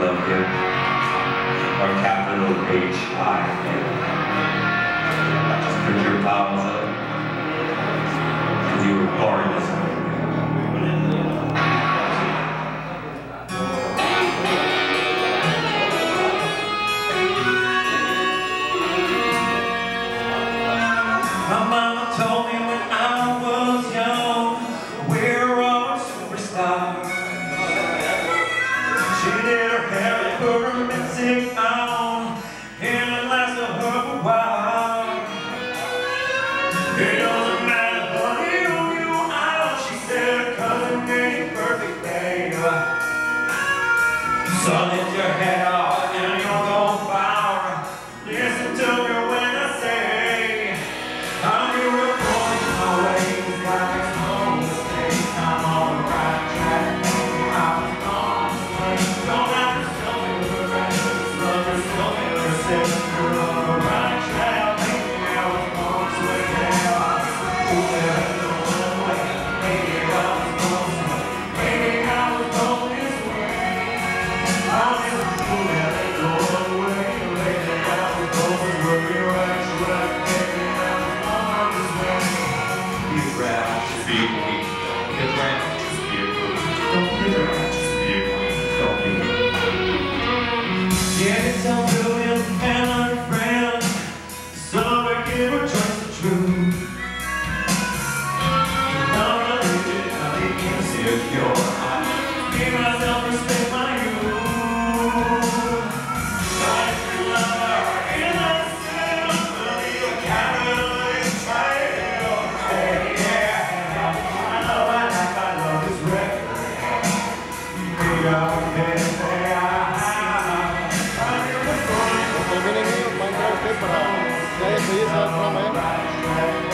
love him. Or capital H-I-M. Just put your palms up. Because you were born this way. My mama told me when I was young, we're all superstars. She did her hair and put her music on, and it lasted her for a while. It doesn't matter what you are, she said, 'cause it ain't perfect day. So lift your head up and you'll go far. Listen to me when I say, I'm your reporting my ways like it's no mistake. I'm on the right track. I was on the way. Don't have to tell me the rest. Love is still in the same. You're on the right track. Maybe I was born to it now. Ooh, there ain't no other way. Maybe I was born this way. Maybe I was born this way. I'm just a fool. There ain't no other way. Maybe I was born this way. You're right track. Be a queen. Get right. Just be a queen. Don't be a queen. Just be a queen. Don't be a queen. Yeah, it's so brilliant and unfriend. So I give her just the truth. Now I read it, I became secure. I give myself respect by you. Like a lover in a sin, will be a capital betrayal. Hey, yeah. I know I love this record. Maybe I would pay to say Terminen ellos, van a usted para que haya que irse al programa.